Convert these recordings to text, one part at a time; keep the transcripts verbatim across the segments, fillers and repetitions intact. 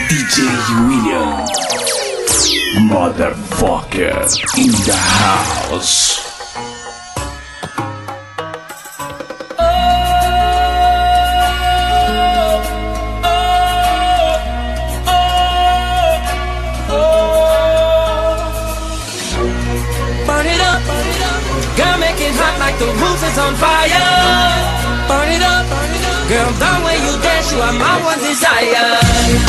D J William, motherfucker, in the house. The roof is on fire. Burn it up, girl. The way you dance, you are my one desire.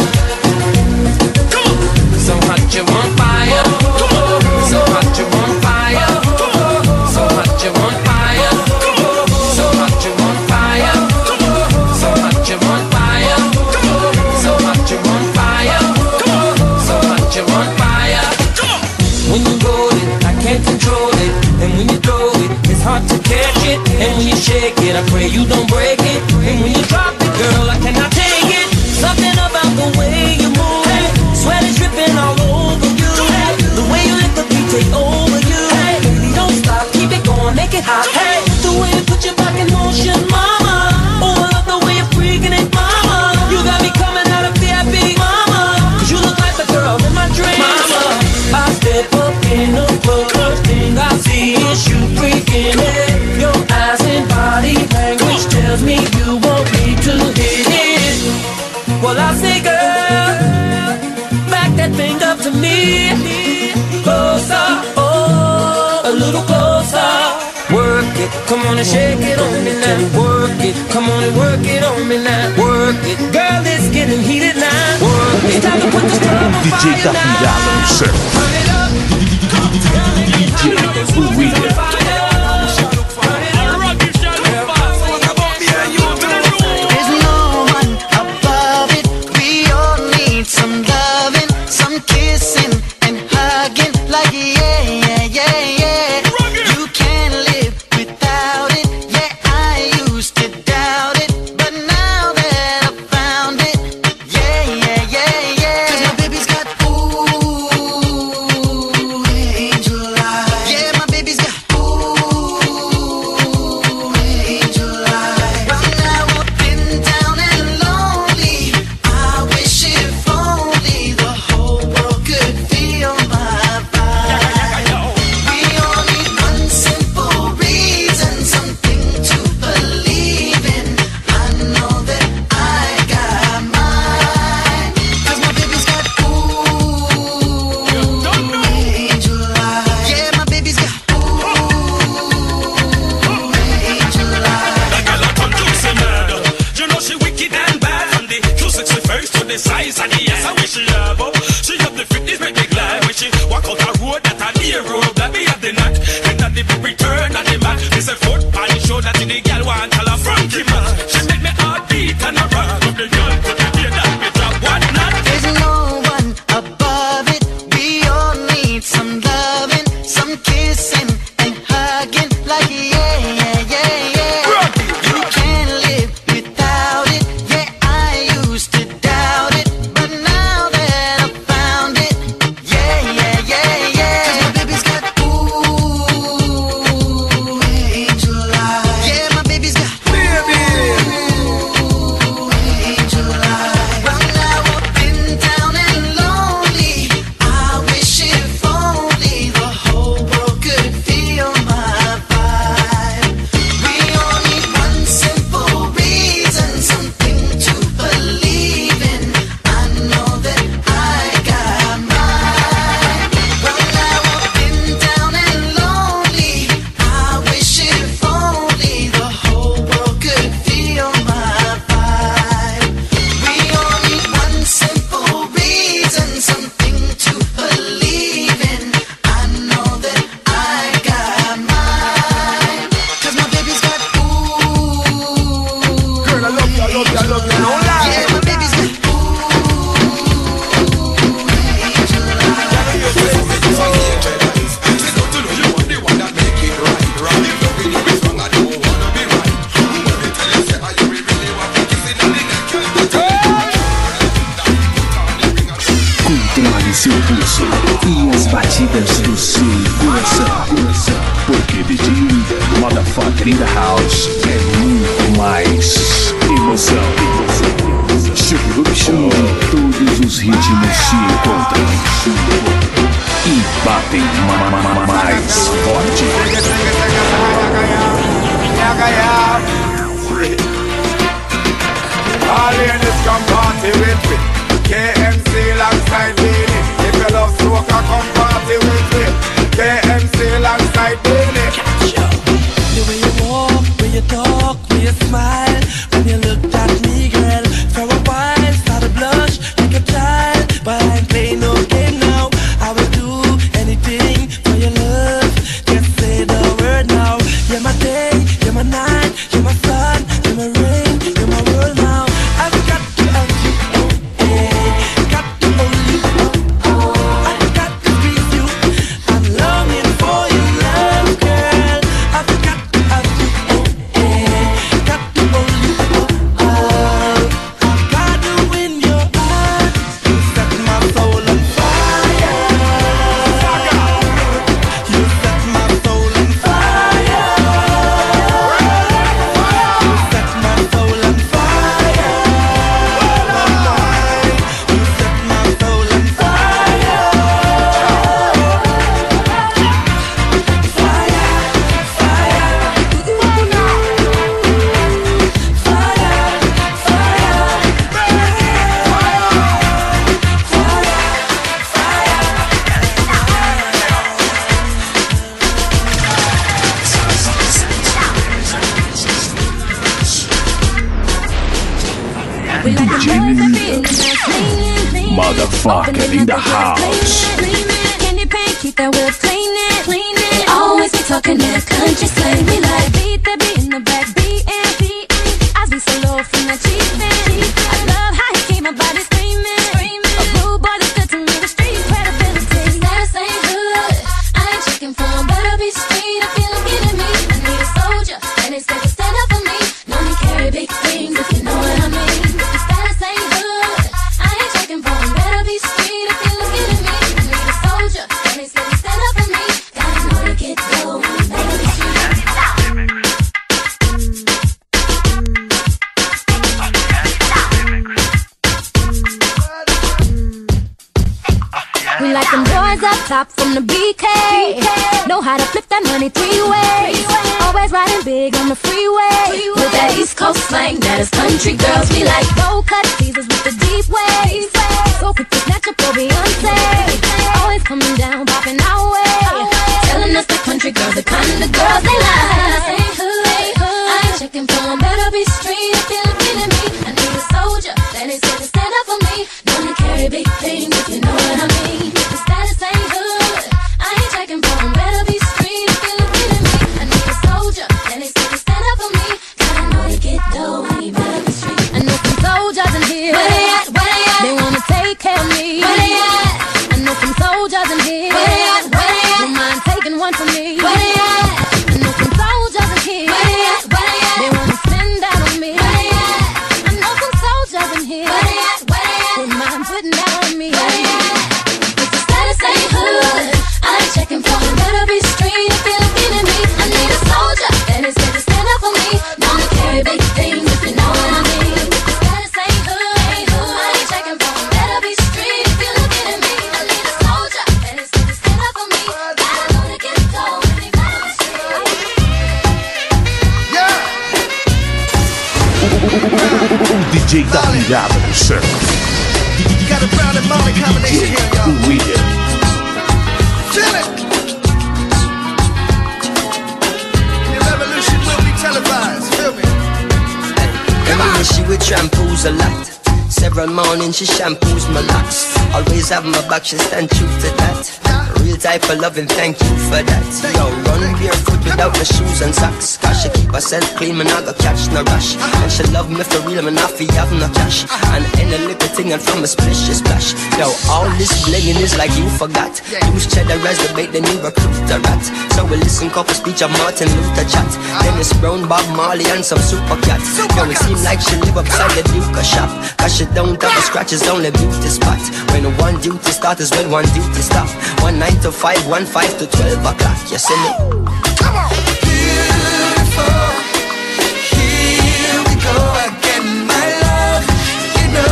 So hot you on fire. So hot you on fire. So hot you on fire. So hot you on fire. So hot you on fire. So hot you on fire. So hot you on fire. When you roll it, I can't control it, and when you throw it, it's hard to catch it. And when you shake it, I pray you don't break it. And when you drop it, girl, I cannot take it. Something about the way you move, hey. Sweat is dripping all over you, hey. The way you let the beat take over you, hey. Baby, don't stop, keep it going, make it hot, hey. The way you put your back in motion, mama. Oh, I love the way you're freaking it, mama. You got me coming out of V I P, mama. Cause you look like the girl in my dreams, mama. I step up in the club, first thing I see is you freaking it. Your eyes and body language tells me you want me to hit it. Well, I say, girl, back that thing up to me. Closer, oh, a little closer. Work it, come on and shake it on me now. Work it, come on and work it on me now. Work it, girl, it's getting heated now. Work it, it's time to put the club on fire now. Turn it up, D J William. Seu pulso e as batidas do seu coração. Porque D J William, motherfucker in the house, é muito mais emoção. emoção. Show. Todos os ritmos se encontram e batem ma ma ma mais forte. All ladies come party with me. K M C alongside Beanie. If you love soca, come party with me. K M C alongside Beanie. The way you walk, when you talk, when you smile, when you look at me, girl, for a while, start to blush like a child. But I ain't playing no game now. I will do anything for your love. Just say the word now. You're my day, you're my night, you're my sun, you're my rain, you're my world now. I've got to have you, oh, eh. Got to hold you, oh, oh. I've got to please you. I'm longing for your love, girl. I've got to have you, oh, eh. Got to hold you, oh, oh. I've got to win your heart. You set my soul on fire. You set my soul on fire. You set my soul on fire. You set my soul on fire. D J Motherfucker in the house. Candy paint, keep that whip cleaning, cleaning. They always be talking that country slang. We like beat the beat in the back, beating, beating. I be so low from that cheap thing. I love how he keep my body screaming, screaming. A rude boy that's good to me, the street credibility. Status ain't good, I ain't checking for him, better be street. I feel like getting me. I need a soldier, and it's got to stand up for me. Know me carry big things, if you know what I mean. The status ain't good, I ain't checking for him, better be street. I feel like getting me. I need a soldier, and it's got to stand up for me. Gotta know to get low, better be street. We like them boys up top from the B K. Know how to flip that money three ways. Always riding big on the freeway. With that East Coast slang, that is country girls. We like low cut teasers with the deep waves. So quick to snatch up your Beyonce. Always coming down, popping our way. Telling us the country girls, the kind of girls they like. I ain't checking for them, better be street. I feel like getting me. I need a soldier, that is here to stand up for me. Know me carry big things, if you know what I mean. The status ain't good, I ain't checking for them, better be street. I feel like getting me. I need a soldier, that is here to stand up for me. Gotta know to get dough, we better be street. I know some soldiers in here. Where they at? Where they at? They wanna take care of me. Where they at? I know some soldiers in here. Where they at? Where they at? Don't mind taking one for me. Where they at? I know some soldiers in here. Where they at? Where they at? They wanna spend that on me. Where they at? I know some soldiers in here. Where they at? Where they at? Don't mind putting that on me. Where they at? If the status ain't hood, I ain't checking for them, better be street. I feel like getting me. I need a soldier, that is here to stand up for me. Know me carry big things, if you know what I mean. If the status ain't hood, ain't hood, I ain't checking for them, better be street. I feel like getting me. I need a soldier, that is here to stand up for me. Gotta know to get dough, and they better be street. Yeah. O D J da virada do céu. You got a Brown and Molly combination here, y'all. William. Feel it. The revolution will be televised. Feel me? Come on, she would shampoos a lot. Several mornings she shampoos my locks. Always have my back, she stand true to that. Real type of loving, thank you for that. Yo, run barefoot without my shoes and socks. Cause she keep herself clean, man, I go catch no rush. And she love me for real, man, I feel have no cash. And any little thing and from a splish, she splash. Yo, all this blinging is like you forgot. Use cheddar as the bait, then you recruit a rat. So we listen couple speech of Martin Luther chat. Dennis Brown, Bob Marley and some super cat. Yo, it seem like she live upside the Duke shop. Cause she don't have a scratch, it's only beauty spot. When one duty start is when one duty stop. One nine to five, one five to twelve o'clock. You see me? Come on. Beautiful. Here we go again, my love. You know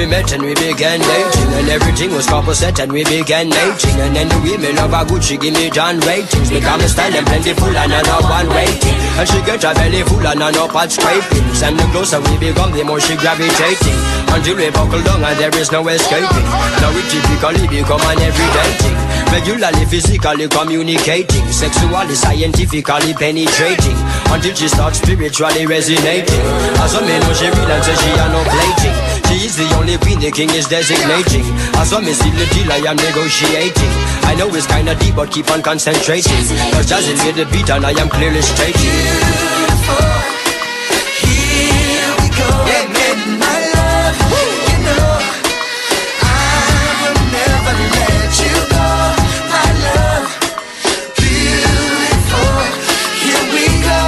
we met and we began dating, and everything was couple set and we began mating. And then the women of our Gucci give me John ratings. Become a style and plentiful and a no one rating. And she get her belly full and a no pot scrapings. And the closer we become, the more she gravitating. Until we buckle down and there is no escaping. Now we typically become an everyday thing. Regularly, physically communicating. Sexually, scientifically penetrating. Until she starts spiritually resonating. As a man, she real and says she are no plating. She is the only queen the king is designating. As a man, see the deal I am negotiating. I know it's kinda deep but keep on concentrating. Cause jazzing with the beat and I am clearly stating. Beautiful, here we go again, my love. You know I will never let you go, my love. Beautiful, here we go.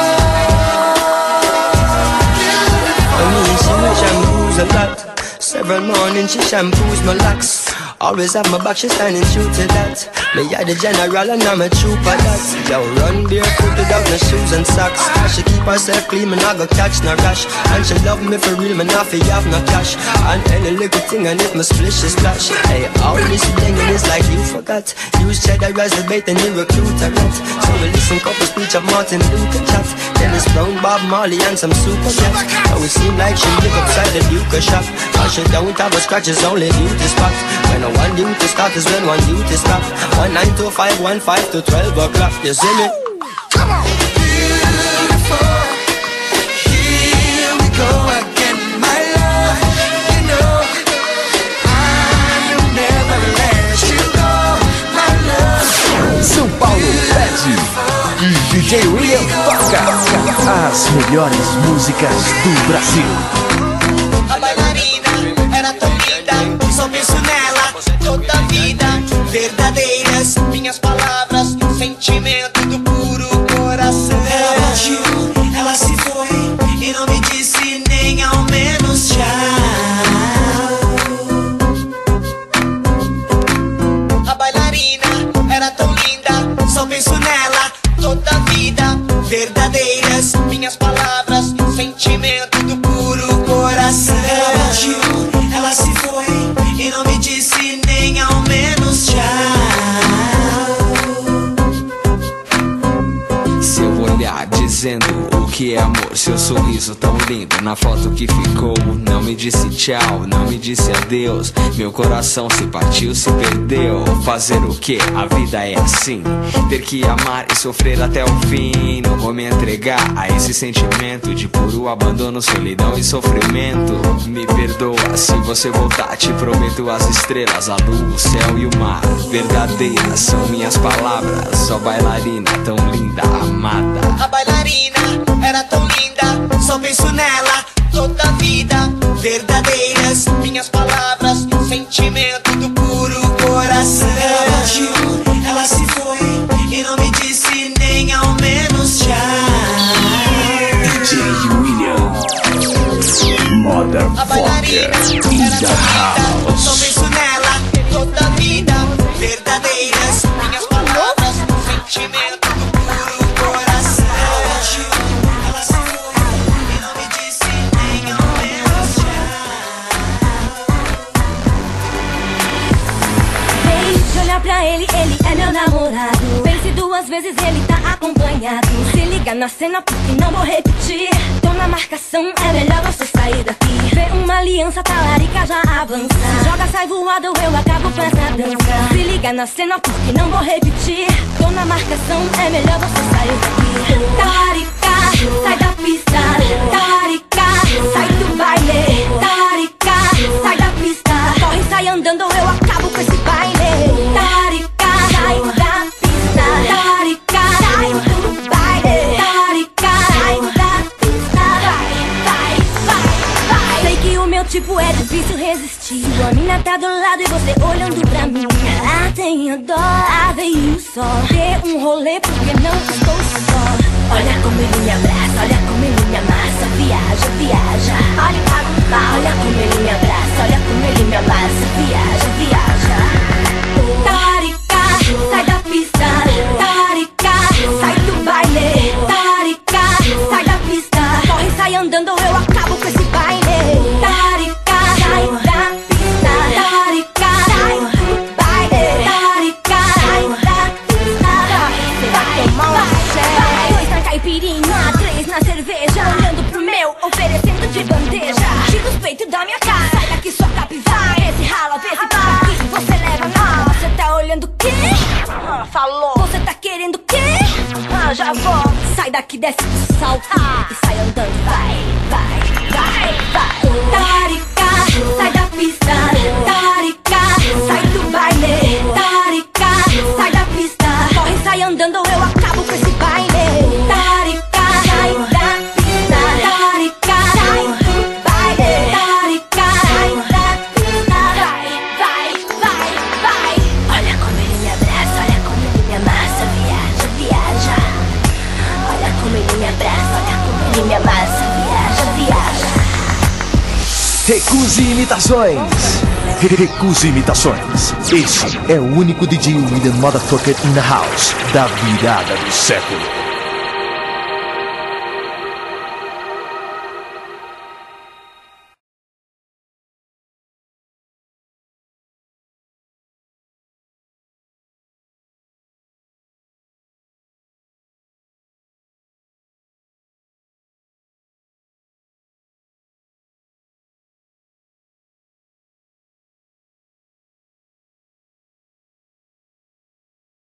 I mean, she may shampoos a lot. Several mornings she shampoos my locks. Always have my back, she standing true to that. Me are the general and I'm a trooper that. Yo, run barefoot without no shoes and socks. She keep herself clean, me not go catch no rash. And she love me for real, me not fi have no cash. And any little thing and if my splish is splash. Hey, all this thing and it's like you forgot. Use cheddar as the bait and you recruit a rat. So we listen couple speech of Martin Luther chat. Dennis Brown, Bob Marley and some super cats. Now it seem like she live upside the Duke shop. Cause she don't have a scratch, it's only duty spot. When I one duty start is when one duty stop. One nine to five, one five to twelve o'clock. You see me? Come on. Beautiful, here we go again, my love. You know I will never let you go, my love. São Paulo pede e D J William toca as melhores músicas do Brasil. A bailarina era tão linda, só penso nela toda a vida. Verdadeiras minhas palavras, sentimento do puro coração. Ela partiu, ela se foi e não me disse nem ao menos tchau. A bailarina era tão linda, só penso nela toda a vida. Verdadeiras minhas palavras, sentimento do puro coração. Ela partiu, ela se foi e não me disse nem ao menos tchau. Seu olhar dizendo o que é amor, seu sorriso tão lindo na foto que ficou. Não me disse tchau, não me disse adeus. Meu coração se partiu, se perdeu. Fazer o que? A vida é assim. Ter que amar e sofrer até o fim. Não vou me entregar a esse sentimento de puro abandono, solidão e sofrimento. Me perdoa se você voltar, te prometo as estrelas, a luz, o céu e o mar. Verdadeiras são minhas palavras, só bailarina tão linda, amada. A bailarina era tão linda, só penso nela toda a vida. Verdadeiras minhas palavras, sentimento do puro coração. Ela partiu, ela se foi e não me disse nem ao menos tchau. D J William, A bailarina era tão linda, só penso nela toda a vida. Verdadeiras minhas palavras, sentimento do puro coração. Ela partiu, ela se foi e não me disse nem ao menos tchau. Deixa eu olhar pra ele, ele é meu namorado. Pense duas vezes, ele tá acompanhado. Se liga na cena porque não vou repetir. Tô na marcação, é melhor você sair daqui. Vê uma aliança, talarica já avança. Se joga, sai voado, eu acabo com essa dança. Se liga na cena porque não vou repetir. Tô na marcação, é melhor você sair daqui. Talarica, sai da pista. Talarica, sai do baile. Talarica, sai da pista. Corre, sai andando, eu acabo com esse baile. Talarica, sai da pista. Talarica, sai do baile. Talarica, sai da pista. Vai, vai, vai, vai. Sei que o meu tipo é difícil resistir. Sua mina tá do lado e você olhando pra mim. Ah, tenho dó, ah, veio só. Dê um rolê porque não estou só. Olha como ele me abraça, olha como ele me amassa. Viaja, viaja, olha pra gostar. Olha como ele me abraça, olha como ele me amassa. Viaja, viaja. Talarica, sai da pista. Talarica, sai do baile. Talarica, sai da pista. Corre, sai andando, eu acabo com esse baile. Talarica, sai da que desce do salto e sai andando. Vai, vai, vai, vai. Tarica, sai da pista. Tarica, sai do baile. Tarica, sai da pista. Corre, sai andando ou eu acabo com esse baile. Tarica, sai da pista. Tarica, sai do baile. Tarica, sai da pista. Vai, vai, vai, vai. Olha como ele me abraça, olha como ele me amassa. Viaja, viaja. Olha como ele me abraça, olha como ele me amassa. Viaja, viaja. Recuse imitações. Recuse imitações. Este é o único D J William Motherfucker in the House da virada do século.